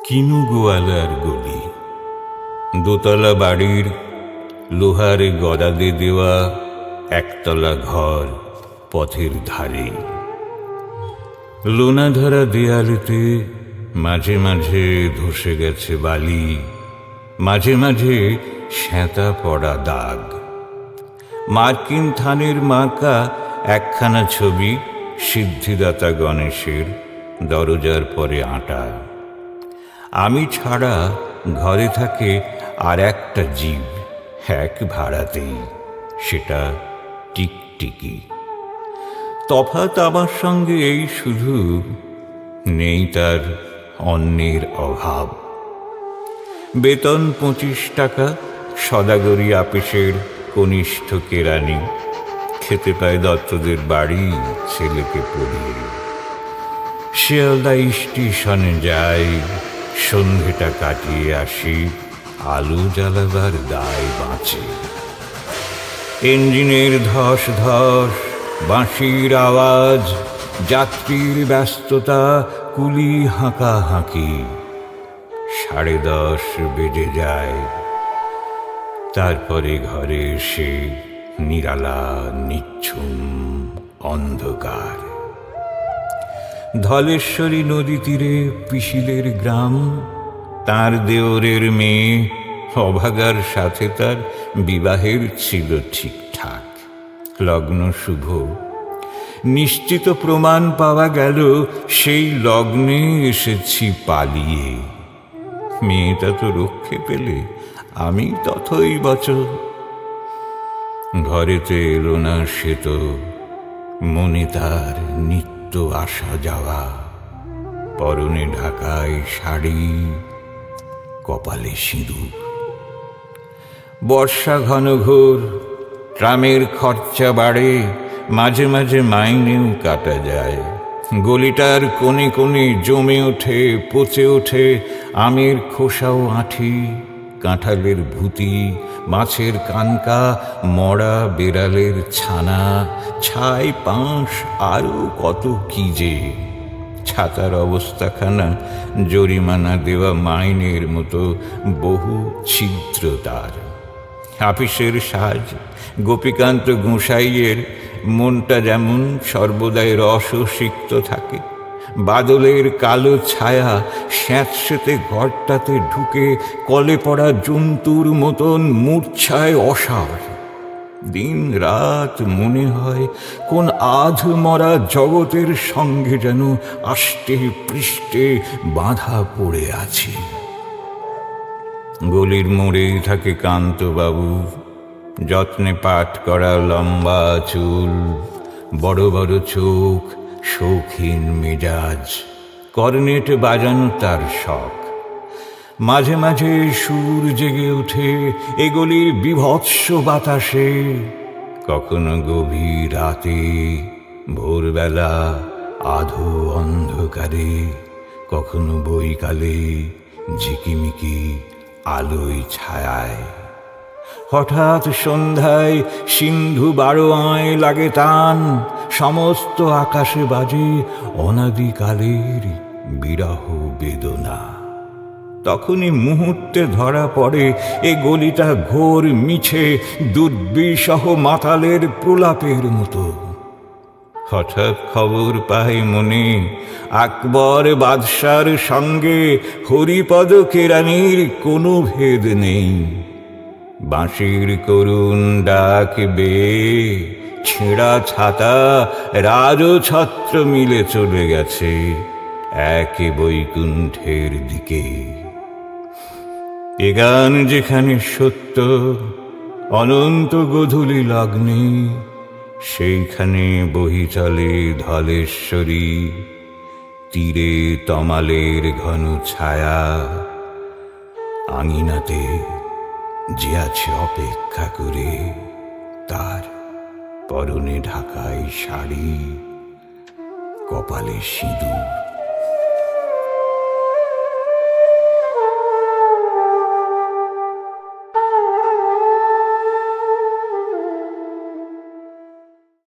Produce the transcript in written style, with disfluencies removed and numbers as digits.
কিনু গোয়ালার গলি। দোতলা বাড়ির লোহার গদাদে দেওয়া একতলা ঘর পথের ধারে। লোনাধারা দেয়ালেতে মাঝে মাঝে ধসে গেছে বালি, মাঝে মাঝে শ্যাঁতা পড়া দাগ। মার্কিন থানের মার্কা একখানা ছবি সিদ্ধিদাতা গণেশের দরজার পরে আঁটা। আমি ছাড়া ঘরে থাকে আর একটা জীব, এক ভাড়াতেই, সেটা টিকটিকি। তফাৎ আমার সঙ্গে এই শুধু, নেই তার অন্যের অভাব। বেতন 25 টাকা, সদাগরি আপিসের কনিষ্ঠ কেরানি। খেতে পায় দত্তদের বাড়ি ছেলেকে পড়িয়ে। শিয়ালদা স্টেশনে যাই, সন্ধেটা কাটিয়ে আসি, আলো জ্বালাবার দায় বাঁচে। ইঞ্জিনের ধস ধস, বাঁশির আওয়াজ, যাত্রীর ব্যস্ততা, কুলি হাঁকাহাঁকি। 10:30 বেজে যায়। তারপরে ঘরে এসে নিরালা নিচ্ছুম অন্ধকার। ধলেশ্বরী নদী তীরে পিসিলের গ্রাম। তার দেওরের মেয়ে অভাগার সাথে তার বিবাহের ছিল ঠিকঠাক, লগ্ন শুভ। নিশ্চিত প্রমাণ পাওয়া গেল সেই লগ্নে এসেছি পালিয়ে। মেয়েটা তো রক্ষে পেলে, আমি তথই বচ। ঘরেতে এলো না সে তো, মনে তার নিত্য আসা যাওয়া। পরনে ঢাকায় শাড়ি, কপালে সিঁদুর। বর্ষা ঘনঘোর, ট্রামের খরচা বাড়ে, মাঝে মাঝে মাইনেও কাটা যায়। গলিটার কোণে কোণে জমে ওঠে, পচে ওঠে আমের খোসাও আঁঠি, কাঁঠালের ভুতি, মাছের কানকা, মরা বেড়ালের ছানা, ছাই পাঁশ, আরও কত কি যে। ছাতার অবস্থাখানা জরিমানা দেওয়া মাইনের মতো বহু ছিদ্র তার। আপিসের সাজ, গোপীকান্ত গোসাইয়ের মনটা যেমন সর্বদাই রসসিক্ত থাকে। বাদলের কালো ছায়া স্যাঁতসেঁতে ঘরটাতে ঢুকে কলে পড়া জন্তুর মতন মূর্ছায় অসার। দিন রাত মনে হয় কোন আধ মরা জগতের সঙ্গে যেন আষ্টে পৃষ্ঠে বাঁধা পড়ে আছে। গলির মোড়েই থাকে কান্তবাবু, যত্নে পাট করা লম্বা চুল, বড় বড় চোখ, শৌখিন মেজাজ। কর্নেট বাজানো তার শখ। মাঝে মাঝে সুর জেগে ওঠে এ গলির বিভৎস বাতাসে। কখনো গভীর রাতে, ভোরবেলা, আধো অন্ধকারে, কখনো বৈকালে, ঝিকিমিকি আলোয় ছায়ায়। হঠাৎ সন্ধ্যায় সিন্ধু বারোয়ায় লাগে টান, সমস্ত আকাশে বাজে অনাদিকালের বিরহ বেদনা। তখনই মুহূর্তে ধরা পড়ে এ গলিটা ঘোর মিছে দুর্বিষহ মাতালের প্রলাপের মতো। হঠাৎ খবর পাই মনে, আকবর বাদশার সঙ্গে হরিপদ কেরানির কোনো ভেদ নেই। বাঁশির করুণ ডাক বেয়ে ছেঁড়া ছাতা রাজছত্র মিলে চলে গেছে এক বৈকুণ্ঠের দিকে। এ গান যেখানে সত্য, অনন্ত গোধূলি লগ্নে, সেইখানে বহি চলে ধলেশ্বরী। তীরে তমালের ঘন ছায়া, আঙিনাতে যে আছে অপেক্ষা করে, তার পরনে ঢাকায় শাড়ি, কপালে সিঁদুর।